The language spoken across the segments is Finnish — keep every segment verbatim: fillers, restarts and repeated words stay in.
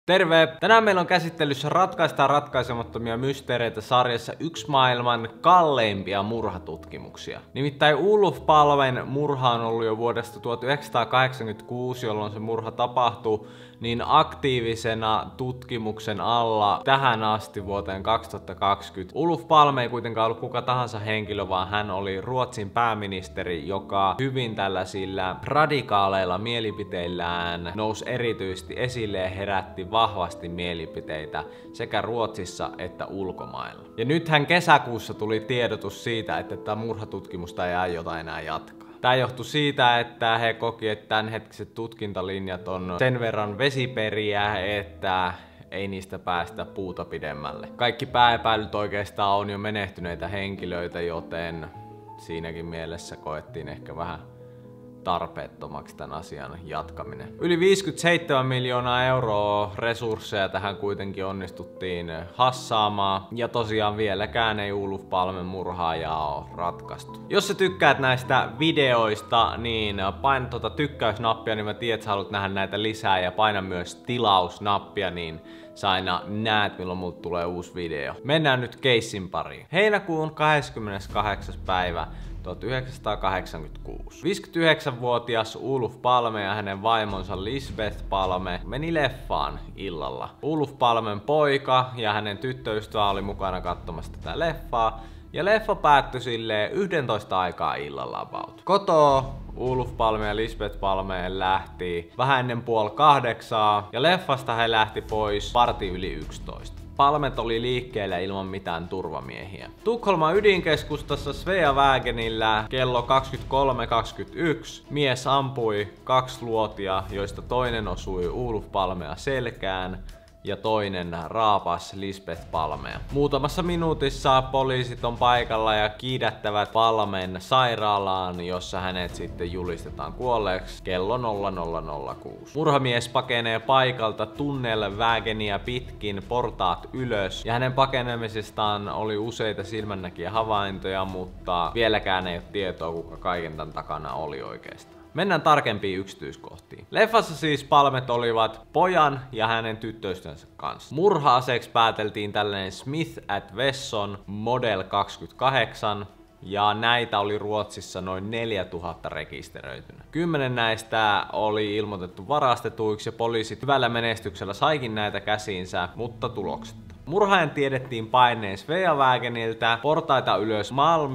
Terve! Tänään meillä on käsittelyssä Ratkaistaan ratkaisemattomia mysteereitä sarjassa yksi maailman kalleimpia murhatutkimuksia. Nimittäin Olof Palmen murha on ollut jo vuodesta tuhatyhdeksänsataakahdeksankymmentäkuusi, jolloin se murha tapahtui, niin aktiivisena tutkimuksen alla tähän asti vuoteen kaksituhattakaksikymmentä. Olof Palme ei kuitenkaan ollut kuka tahansa henkilö, vaan hän oli Ruotsin pääministeri, joka hyvin tällaisilla radikaaleilla mielipiteillään nousi erityisesti esille ja herätti vahvasti mielipiteitä sekä Ruotsissa että ulkomailla. Ja nythän kesäkuussa tuli tiedotus siitä, että tämä murhatutkimusta ei aiota enää jatkaa. Tämä johtui siitä, että he koki, että tämänhetkiset tutkintalinjat on sen verran vesiperiä, että ei niistä päästä puuta pidemmälle. Kaikki pääepäilyt oikeastaan on jo menehtyneitä henkilöitä, joten siinäkin mielessä koettiin ehkä vähän tarpeettomaksi tämän asian jatkaminen. Yli viisikymmentäseitsemän miljoonaa euroa resursseja tähän kuitenkin onnistuttiin hassaamaan, ja tosiaan vieläkään ei Olof Palmen murhaajaa ole ratkaistu. Jos sä tykkäät näistä videoista, niin paina tuota tykkäysnappia, niin mä tiedän, että sä haluat nähdä näitä lisää, ja paina myös tilausnappia, niin sä aina näet, milloin multa tulee uusi video. Mennään nyt keissin pariin. Heinäkuun kahdeskymmeneskahdeksas päivä tuhatyhdeksänsataakahdeksankymmentäkuusi. viisikymmentäyhdeksänvuotias Olof Palme ja hänen vaimonsa Lisbeth Palme meni leffaan illalla. Olof Palmen poika ja hänen tyttöystävä oli mukana katsomassa tätä leffaa, ja leffa päättyi silleen yksitoista aikaa illalla about. Kotoa Olof Palme ja Lisbeth Palme lähti vähän ennen puoli kahdeksaa, ja leffasta he lähti pois varti yli yksitoista. Palmet oli liikkeellä ilman mitään turvamiehiä. Tukholman ydinkeskustassa Sveavägenillä kello kaksikymmentäkolme kaksikymmentäyksi mies ampui kaksi luotia, joista toinen osui Olof Palmea selkään ja toinen raapas Lisbeth Palmea. Muutamassa minuutissa poliisit on paikalla ja kiidättävät Palmen sairaalaan, jossa hänet sitten julistetaan kuolleeksi kello nolla nolla nolla kuusi. Murhamies pakenee paikalta Tunnelvägeniä pitkin portaat ylös, ja hänen pakenemisestaan oli useita silmännäkiä havaintoja, mutta vieläkään ei ole tietoa, kuka kaiken tämän takana oli oikeastaan. Mennään tarkempiin yksityiskohtiin. Leffassa siis Palmet olivat pojan ja hänen tyttöystävänsä kanssa. Murha-aseeksi pääteltiin tällainen Smith and Wesson Model kaksikymmentäkahdeksan, ja näitä oli Ruotsissa noin neljätuhatta rekisteröitynä. Kymmenen näistä oli ilmoitettu varastetuiksi, ja poliisit hyvällä menestyksellä saikin näitä käsiinsä, mutta tuloksetta. Murhaajan tiedettiin paineen Sveavägeniltä portaita ylös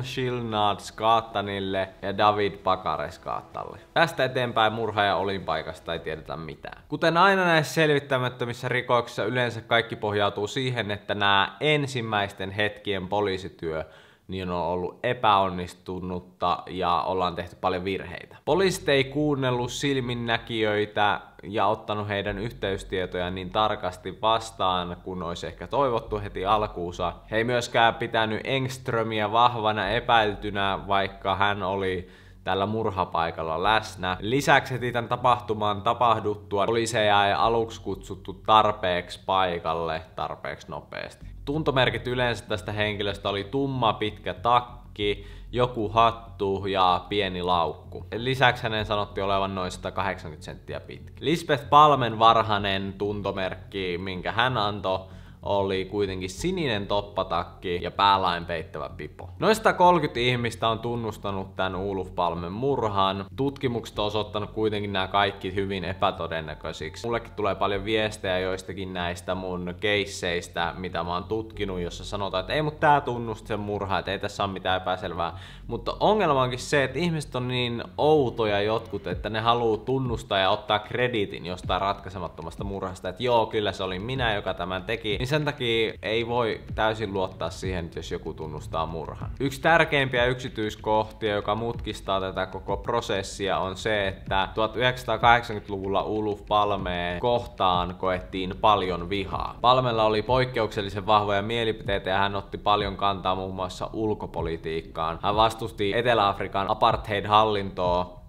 Malmskillnadsgatanille ja David Bakaresgatalle. Tästä eteenpäin murhaajan olinpaikasta ei tiedetä mitään. Kuten aina näissä selvittämättömissä rikoksissa, yleensä kaikki pohjautuu siihen, että nämä ensimmäisten hetkien poliisityö niin on ollut epäonnistunutta ja ollaan tehty paljon virheitä. Poliisit ei kuunnellut silminnäkijöitä ja ottanut heidän yhteystietojaan niin tarkasti vastaan, kun olisi ehkä toivottu heti alkuunsa. He ei myöskään pitänyt Engströmiä vahvana epäiltynä, vaikka hän oli tällä murhapaikalla läsnä. Lisäksi heti tämän tapahtuman tapahduttua poliiseja ei aluksi kutsuttu tarpeeksi paikalle tarpeeksi nopeasti. Tuntomerkit yleensä tästä henkilöstä oli tumma pitkä takki, joku hattu ja pieni laukku. Lisäksi hänen sanottiin olevan noin sata kahdeksankymmentä senttiä pitkä. Lisbeth Palmen varhainen tuntomerkki, minkä hän antoi, oli kuitenkin sininen toppatakki ja päälain peittävä pipo. Noin sata kolmekymmentä ihmistä on tunnustanut tämän Olof Palmen murhan. Tutkimukset on osoittanut kuitenkin nämä kaikki hyvin epätodennäköisiksi. Mullekin tulee paljon viestejä joistakin näistä mun keisseistä, mitä mä oon tutkinut, jossa sanotaan, että ei mut tää tunnusti sen murhaa, että ei tässä ole mitään epäselvää. Mutta ongelma onkin se, että ihmiset on niin outoja jotkut, että ne haluaa tunnustaa ja ottaa krediitin jostain ratkaisemattomasta murhasta, että joo, kyllä se oli minä, joka tämän teki. Niin sen takia ei voi täysin luottaa siihen, jos joku tunnustaa murhan. Yksi tärkeimpiä yksityiskohtia, joka mutkistaa tätä koko prosessia, on se, että tuhatyhdeksänsataakahdeksankymmentäluvulla Olof Palmea kohtaan koettiin paljon vihaa. Palmella oli poikkeuksellisen vahvoja mielipiteitä ja hän otti paljon kantaa muun muassa ulkopolitiikkaan. Hän vastusti Etelä-Afrikan apartheid-hallintoa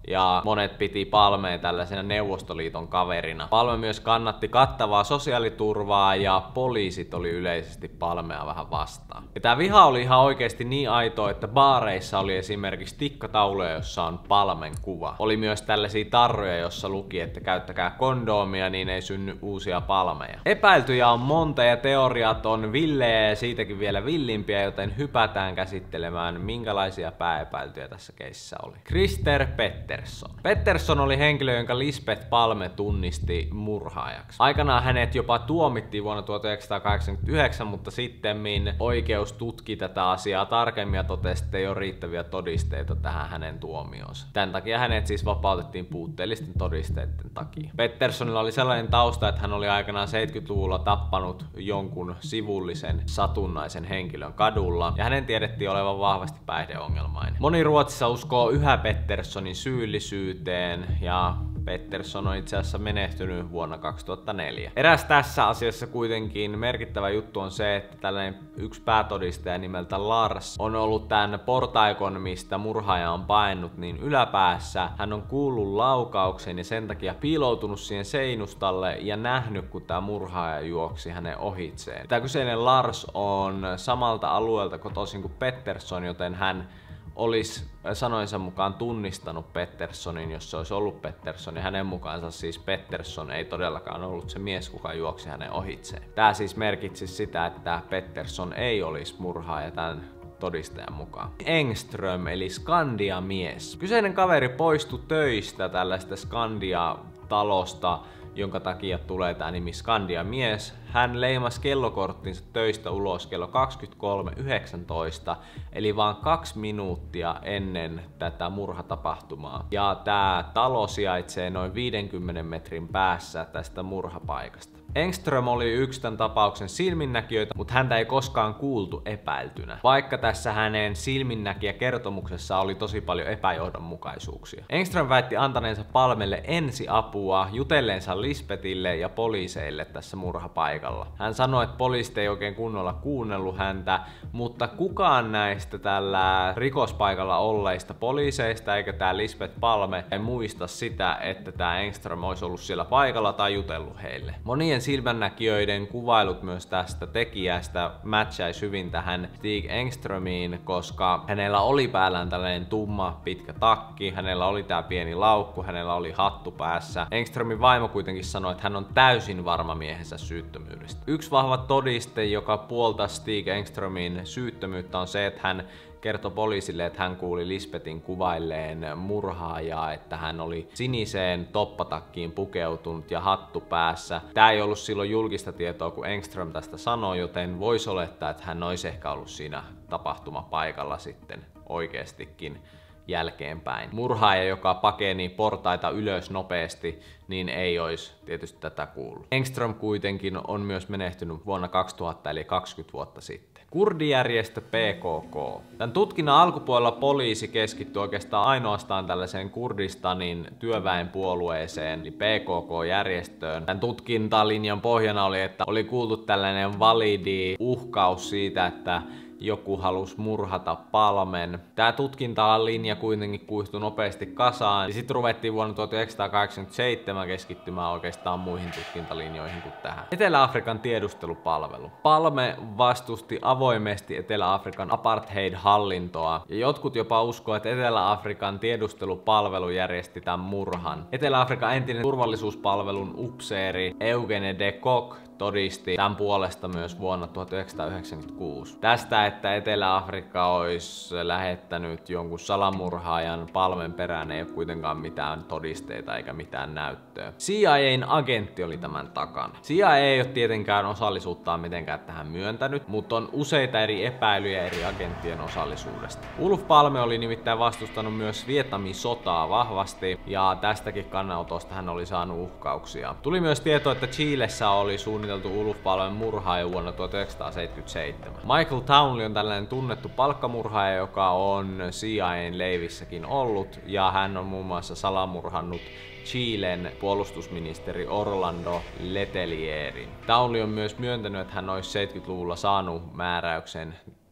ja monet piti Palmea tällaisena Neuvostoliiton kaverina. Palme myös kannatti kattavaa sosiaaliturvaa ja poliisit oli yleisesti Palmea vähän vastaan. Ja tää viha oli ihan oikeesti niin aitoa, että baareissa oli esimerkiksi tikkatauluja, jossa on Palmen kuva. Oli myös tällaisia tarroja, jossa luki, että käyttäkää kondoomia, niin ei synny uusia Palmeja. Epäiltyjä on monta ja teoriat on villejä ja siitäkin vielä villimpiä, joten hypätään käsittelemään, minkälaisia pääepäiltyjä tässä keississä oli. Christer Pettersson. Pettersson oli henkilö, jonka Lisbeth Palme tunnisti murhaajaksi. Aikanaan hänet jopa tuomittiin vuonna tuhatyhdeksänsataakahdeksankymmentäyhdeksän, mutta sittemmin oikeus tutki tätä asiaa tarkemmin ja totesi, että ei ole riittäviä todisteita tähän hänen tuomioonsa. Tän takia hänet siis vapautettiin puutteellisten todisteiden takia. Petterssonilla oli sellainen tausta, että hän oli aikanaan seitsemänkymmentäluvulla tappanut jonkun sivullisen satunnaisen henkilön kadulla, ja hänen tiedettiin olevan vahvasti päihdeongelmainen. Moni Ruotsissa uskoo yhä Petterssonin syyllisyyteen, ja Pettersson on itse asiassa menehtynyt vuonna kaksituhattaneljä. Eräs tässä asiassa kuitenkin merkittävä juttu on se, että tällainen yksi päätodistaja nimeltä Lars on ollut tämän portaikon, mistä murhaaja on painut, niin yläpäässä. Hän on kuullut laukauksen ja sen takia piiloutunut siihen seinustalle ja nähnyt, kun tämä murhaaja juoksi hänen ohitseen. Tämä kyseinen Lars on samalta alueelta kotoisin kuin Pettersson, joten hän olisi sanoinsa mukaan tunnistanut Petterssonin, jos se olisi ollut Pettersson, ja hänen mukaansa siis Pettersson ei todellakaan ollut se mies, kuka juoksi hänen ohitseen. Tämä siis merkitsisi sitä, että Pettersson ei olisi murhaaja tämän todistajan mukaan. Engström eli Skandia-mies. Kyseinen kaveri poistui töistä tällaista Skandia-talosta, jonka takia tulee tää nimi Skandia-mies. Hän leimasi kellokorttinsa töistä ulos kello kaksikymmentäkolme yhdeksäntoista, eli vaan kaksi minuuttia ennen tätä murhatapahtumaa. Ja tää talo sijaitsee noin viidenkymmenen metrin päässä tästä murhapaikasta. Engström oli yksi tämän tapauksen silminnäkijöitä, mutta häntä ei koskaan kuultu epäiltynä, vaikka tässä hänen silminnäkijäkertomuksessa oli tosi paljon epäjohdonmukaisuuksia. Engström väitti antaneensa Palmelle ensiapua jutelleensa Lisbethille ja poliiseille tässä murhapaikalla. Hän sanoi, että poliisit ei oikein kunnolla kuunnellut häntä, mutta kukaan näistä tällä rikospaikalla olleista poliiseista eikä tää Lisbeth Palme ei muista sitä, että tää Engström olisi ollut siellä paikalla tai jutellut heille. Monien silmännäkijöiden kuvailut myös tästä tekijästä matchaisi hyvin tähän Stig Engströmiin, koska hänellä oli päällään tällainen tumma pitkä takki, hänellä oli tää pieni laukku, hänellä oli hattu päässä. Engströmin vaimo kuitenkin sanoi, että hän on täysin varma miehensä syyttömyydestä. Yksi vahva todiste, joka puoltaa Stig Engströmin syyttömyyttä, on se, että hän kertoi poliisille, että hän kuuli Lisbethin kuvailleen murhaajaa, että hän oli siniseen toppatakkiin pukeutunut ja hattu päässä. Tää ei ollut silloin julkista tietoa, kun Engström tästä sanoi, joten voisi olettaa, että hän olisi ehkä ollut siinä tapahtumapaikalla sitten oikeastikin jälkeenpäin. Murhaaja, joka pakeni portaita ylös nopeasti, niin ei olisi tietysti tätä kuullut. Engström kuitenkin on myös menehtynyt vuonna kaksituhatta, eli kaksikymmentä vuotta sitten. Kurdijärjestö P K K. Tämän tutkinnan alkupuolella poliisi keskittyi oikeastaan ainoastaan tällaiseen Kurdistanin työväenpuolueeseen, eli P K K-järjestöön. Tämän tutkintalinjan pohjana oli, että oli kuultu tällainen validi uhkaus siitä, että joku halusi murhata Palmen. Tää tutkintalinja kuitenkin kuihtui nopeasti kasaan, ja sitten ruvettiin vuonna tuhatyhdeksänsataakahdeksankymmentäseitsemän keskittymään oikeastaan muihin tutkintalinjoihin kuin tähän. Etelä-Afrikan tiedustelupalvelu. Palme vastusti avoimesti Etelä-Afrikan apartheid-hallintoa, ja jotkut jopa uskoo, että Etelä-Afrikan tiedustelupalvelu järjesti tämän murhan. Etelä-Afrikan entinen turvallisuuspalvelun upseeri Eugene de Kock todisti tämän puolesta myös vuonna tuhatyhdeksänsataayhdeksänkymmentäkuusi. Tästä, että Etelä-Afrikka olisi lähettänyt jonkun salamurhaajan Palmen perään, ei ole kuitenkaan mitään todisteita eikä mitään näyttöä. C I A:n agentti oli tämän takana. C I A ei ole tietenkään osallisuuttaan mitenkään tähän myöntänyt, mutta on useita eri epäilyjä eri agenttien osallisuudesta. Olof Palme oli nimittäin vastustanut myös Vietnamin sotaa vahvasti, ja tästäkin kannanotosta hän oli saanut uhkauksia. Tuli myös tieto, että Chilessä oli suunniteltu Olof Palmen murhaaja vuonna tuhatyhdeksänsataaseitsemänkymmentäseitsemän. Michael Townley on tällainen tunnettu palkkamurhaaja, joka on C I A:n leivissäkin ollut, ja hän on muun muassa salamurhannut Chilen puolustusministeri Orlando Letelierin. Townley on myös myöntänyt, että hän olisi seitsemänkymmentäluvulla saanut määräyksen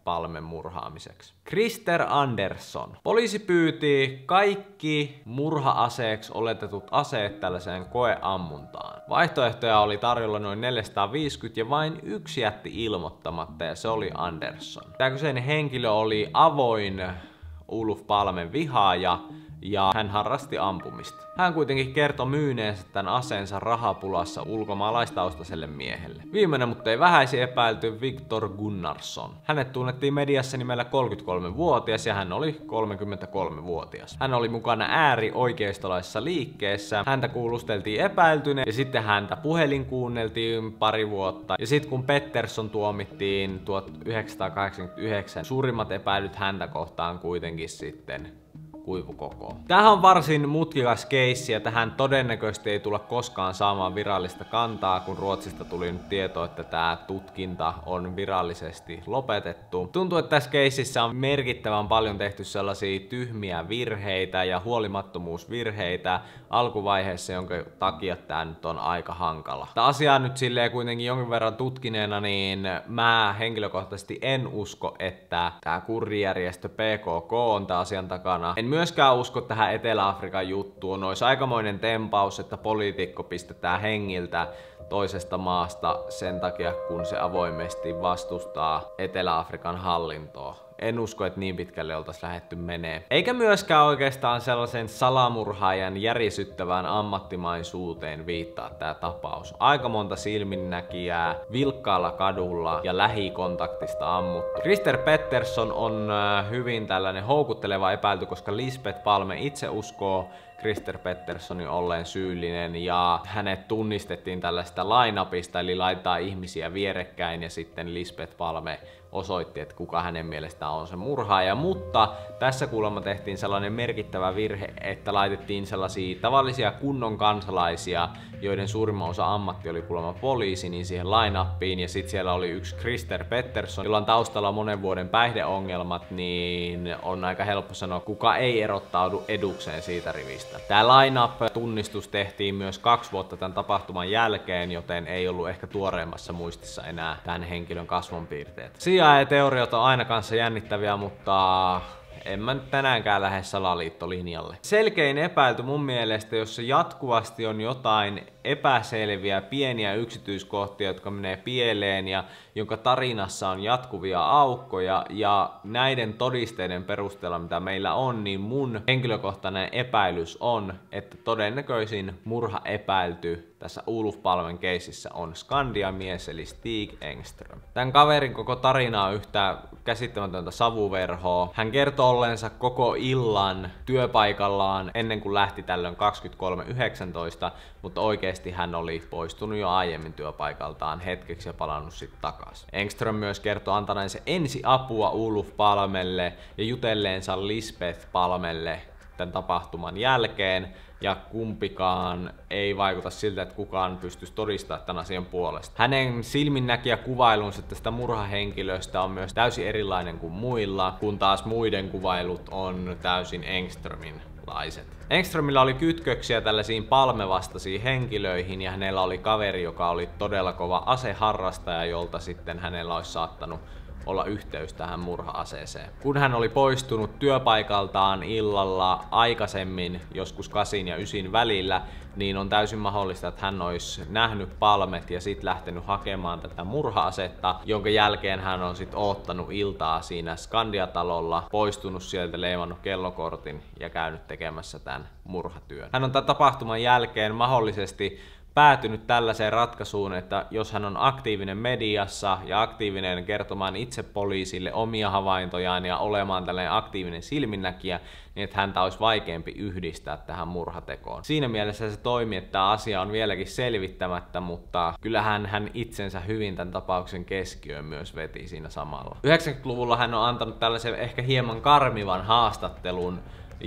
Palmen murhaamiseksi. Christer Andersson. Poliisi pyyti kaikki murha-aseeksi oletetut aseet tällaiseen koeammuntaan. Vaihtoehtoja oli tarjolla noin neljäsataaviisikymmentä ja vain yksi jätti ilmoittamatta ja se oli Andersson. Tämä kyseinen henkilö oli avoin Olof Palmen vihaaja ja hän harrasti ampumista. Hän kuitenkin kertoi myyneensä tämän aseensa rahapulassa ulkomaalaistaustaiselle miehelle. Viimeinen, mutta ei vähäisi epäilty, Viktor Gunnarsson. Hänet tunnettiin mediassa nimellä kolmekymmentäkolmevuotias ja hän oli kolmekymmentäkolmevuotias. Hän oli mukana äärioikeistolaisessa liikkeessä. Häntä kuulusteltiin epäiltyneen ja sitten häntä puhelin kuunneltiin pari vuotta. Ja sitten kun Pettersson tuomittiin tuhatyhdeksänsataakahdeksankymmentäyhdeksän, suurimmat epäilyt häntä kohtaan kuitenkin sitten kuivukoko. Tämähän on varsin mutkikas keissi ja tähän todennäköisesti ei tulla koskaan saamaan virallista kantaa, kun Ruotsista tuli nyt tieto, että tämä tutkinta on virallisesti lopetettu. Tuntuu, että tässä keississä on merkittävän paljon tehty sellaisia tyhmiä virheitä ja huolimattomuusvirheitä alkuvaiheessa, jonka takia tämä nyt on aika hankala. Tämä asia nyt silleen kuitenkin jonkin verran tutkineena, niin mä henkilökohtaisesti en usko, että tämä kurrijärjestö P K K on tämän asian takana. En myöskään usko tähän Etelä-Afrikan juttuun. Olisi aikamoinen tempaus, että poliitikko pistetään hengiltä toisesta maasta sen takia, kun se avoimesti vastustaa Etelä-Afrikan hallintoa. En usko, että niin pitkälle oltaisiin lähdetty menee. Eikä myöskään oikeastaan sellaisen salamurhaajan järisyttävään ammattimaisuuteen viittaa tämä tapaus. Aika monta silminnäkijää vilkkaalla kadulla ja lähikontaktista ammuttu. Christer Pettersson on hyvin tällainen houkutteleva epäilty, koska Lisbeth Palme itse uskoo Christer Petterssonin olleen syyllinen ja hänet tunnistettiin tällaista line-upista, eli laittaa ihmisiä vierekkäin ja sitten Lisbeth Palme osoitti, että kuka hänen mielestään on se murhaaja, mutta tässä kuulemma tehtiin sellainen merkittävä virhe, että laitettiin sellaisia tavallisia kunnon kansalaisia, joiden suurimman osa ammatti oli kuulemma poliisi, niin siihen line-upiin, ja sitten siellä oli yksi Christer Pettersson, jolla on taustalla monen vuoden päihdeongelmat, niin on aika helppo sanoa, kuka ei erottaudu edukseen siitä rivistä. Tämä line-up-tunnistus tehtiin myös kaksi vuotta tämän tapahtuman jälkeen, joten ei ollut ehkä tuoreemmassa muistissa enää tämän henkilön kasvonpiirteet. C I A-teoriot on aina kanssa jännittäviä, mutta en mä nyt tänäänkään lähde salaliittolinjalle. Selkein epäilty mun mielestä, jos se jatkuvasti on jotain epäselviä, pieniä yksityiskohtia, jotka menee pieleen ja jonka tarinassa on jatkuvia aukkoja ja näiden todisteiden perusteella, mitä meillä on, niin mun henkilökohtainen epäilys on, että todennäköisin murha epäilty tässä Olof Palmen keississä on Skandiamies eli Stig Engström. Tämän kaverin koko tarina on yhtä käsittämätöntä savuverhoa. Hän kertoo olleensa koko illan työpaikallaan ennen kuin lähti tällöin kaksikymmentäkolme yhdeksäntoista, mutta oikeasti hän oli poistunut jo aiemmin työpaikaltaan hetkeksi ja palannut sitten takaisin. Engström myös kertoo antaneensa ensiapua Olof Palmelle ja jutelleensa Lisbeth Palmelle tämän tapahtuman jälkeen, ja kumpikaan ei vaikuta siltä, että kukaan pystyisi todistamaan tämän asian puolesta. Hänen silminnäkijä kuvailunsa tästä murhahenkilöstä on myös täysin erilainen kuin muilla, kun taas muiden kuvailut on täysin Engströmin laiset. Engströmillä oli kytköksiä tällaisiin palmevastaisiin henkilöihin ja hänellä oli kaveri, joka oli todella kova aseharrastaja, jolta sitten hänellä olisi saattanut olla yhteys tähän murha-aseeseen. Kun hän oli poistunut työpaikaltaan illalla aikaisemmin, joskus kasin ja ysin välillä, niin on täysin mahdollista, että hän olisi nähnyt Palmet ja sitten lähtenyt hakemaan tätä murha-asetta, jonka jälkeen hän on sitten oottanut iltaa siinä Skandiatalolla, poistunut sieltä, leimannut kellokortin ja käynyt tekemässä tämän murhatyön. Hän on tämän tapahtuman jälkeen mahdollisesti päätynyt tällaiseen ratkaisuun, että jos hän on aktiivinen mediassa ja aktiivinen kertomaan itse poliisille omia havaintojaan ja olemaan tällainen aktiivinen silminnäkijä, niin että häntä olisi vaikeampi yhdistää tähän murhatekoon. Siinä mielessä se toimii, että tämä asia on vieläkin selvittämättä, mutta kyllähän hän itsensä hyvin tämän tapauksen keskiöön myös veti siinä samalla. yhdeksänkymmentäluvulla hän on antanut tällaisen ehkä hieman karmivan haastattelun,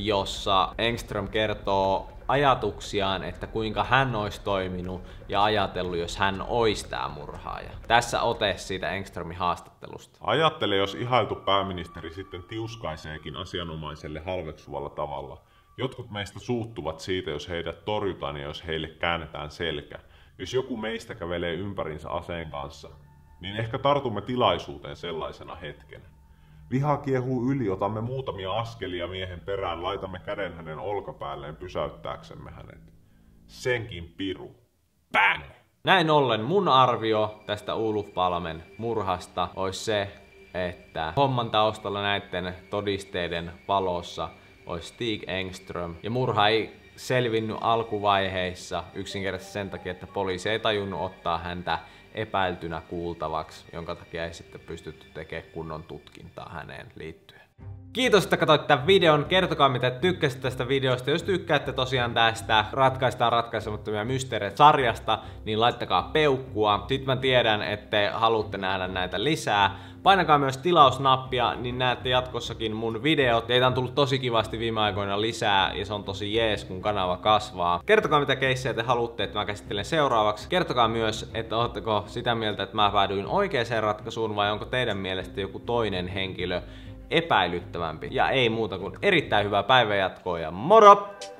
jossa Engström kertoo ajatuksiaan, että kuinka hän olisi toiminut ja ajatellut, jos hän olisi tämä murhaaja. Tässä ote siitä Engströmin haastattelusta. Ajattele, jos ihailtu pääministeri sitten tiuskaiseekin asianomaiselle halveksuvalla tavalla. Jotkut meistä suuttuvat siitä, jos heidät torjutaan ja jos heille käännetään selkä. Jos joku meistä kävelee ympärinsä aseen kanssa, niin ehkä tartumme tilaisuuteen sellaisena hetken. Viha kiehuu yli, otamme muutamia askelia miehen perään, laitamme käden hänen olkapäälleen pysäyttääksemme hänet. Senkin piru. Bang! Näin ollen mun arvio tästä Olof Palmen murhasta olisi se, että homman taustalla näiden todisteiden valossa olisi Stig Engström. Ja murha ei selvinnyt alkuvaiheissa yksinkertaisesti sen takia, että poliisi ei tajunnut ottaa häntä epäiltynä kuultavaksi, jonka takia ei sitten pystytty tekemään kunnon tutkintaa häneen liittyen. Kiitos, että katsoitte tämän videon. Kertokaa, mitä tykkäsitte tästä videosta. Jos tykkäätte tosiaan tästä Ratkaistaan ratkaisemattomia mysteereitä -sarjasta, niin laittakaa peukkua. Sitten mä tiedän, että te haluatte nähdä näitä lisää. Painakaa myös tilausnappia, niin näette jatkossakin mun videot. Teitä on tullut tosi kivasti viime aikoina lisää, ja se on tosi jees, kun kanava kasvaa. Kertokaa, mitä keissejä te haluatte, että mä käsittelen seuraavaksi. Kertokaa myös, että ootteko sitä mieltä, että mä päädyin oikeaan ratkaisuun, vai onko teidän mielestä joku toinen henkilö epäilyttävämpi. Ja ei muuta kuin erittäin hyvää päivänjatkoa ja moro!